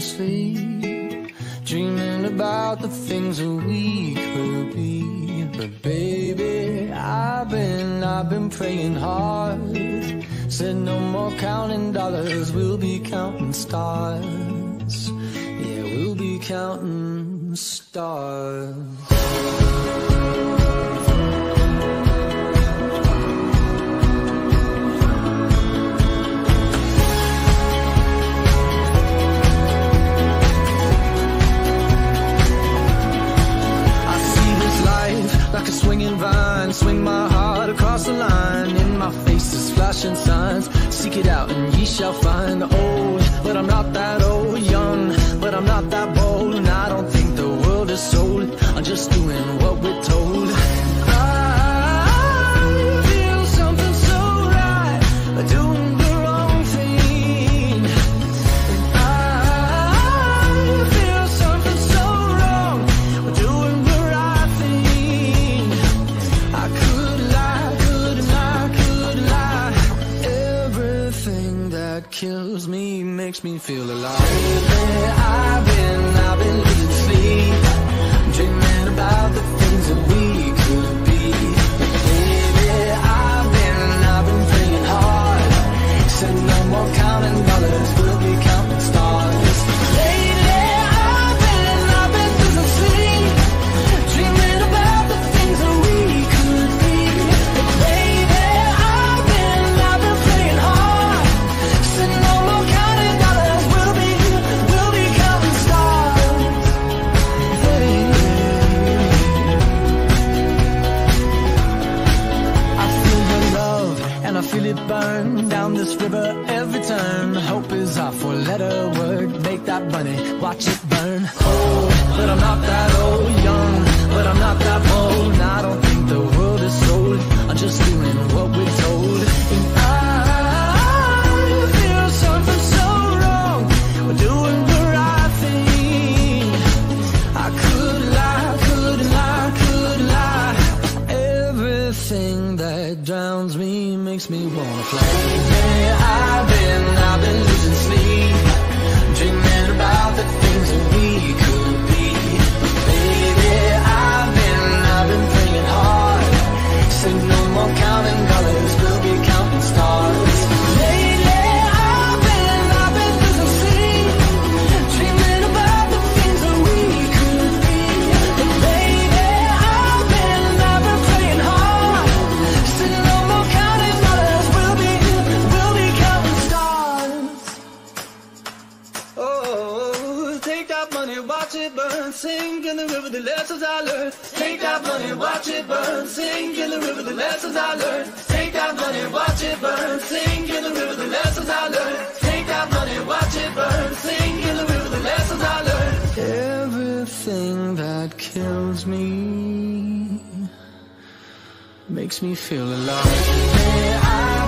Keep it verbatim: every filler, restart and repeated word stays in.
sleep, dreaming about the things that we could be. But baby, I've been, I've been praying hard. Said no more counting dollars, we'll be counting stars. Yeah, we'll be counting stars. Like a swinging vine, swing my heart across the line. In my face is flashing signs, seek it out and ye shall find. Old, but I'm not that old. Young, but I'm not that bold. And I don't think the world is sold, I'm just doing what we're told. I feel something so right, doing the wrong thing. And I feel something so wrong, doing the right thing. I could lie, could lie, could lie. Everything that kills me makes me feel alive. Baby, I've been, I've been losing sleep, dreaming about the things that we could be. Baby, I've been, I've been praying hard. Said no more counting dollars, we'll be counting stars. Lately, I've been, I've been losing sleep, dreaming about the things that we could be. Baby, I've been, I've been praying hard. Said no more counting dollars, we'll be, we'll be counting stars. Hey. I feel your love and I feel it burn down this river every turn. Hope is our four-letter word. Make that money, watch it burn. Old, but I'm not that old. Young, but I'm not that bold. And I don't think the world is sold, I'm just doing what we're told. And I feel something so wrong, we're doing the right thing. I could lie, could lie, could lie. Everything that drowns me makes me wanna fly. Yeah, I've been, I've been losing sleep, dreaming about the things that we could be. Baby, I've been, I've been praying hard. Say no more counting dollars, we'll be counting stars. Lately, I've been, I've been losing sleep, dreaming about the things that we could be. And baby, I've been, I've been praying hard. Say no more counting dollars, we'll be, we'll be counting stars. Oh, take that money, watch it burn, sink in the river, the lessons I learned. Take that money, watch it burn, sink in the river, the lessons I learned. Take that money, watch it burn, sink in the river, the lessons I learned. Take that money, watch it burn, sink in the river, the lessons I learned. Everything that kills me makes me feel alive. Hey, I